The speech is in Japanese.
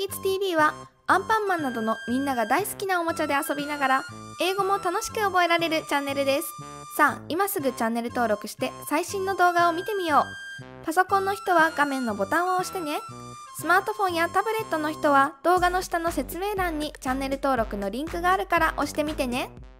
キッズ TV はアンパンマンなどのみんなが大好きなおもちゃで遊びながら英語も楽しく覚えられるチャンネルです。さあ、今すぐチャンネル登録して最新の動画を見てみよう。パソコンの人は画面のボタンを押してね。スマートフォンやタブレットの人は動画の下の説明欄にチャンネル登録のリンクがあるから押してみてね。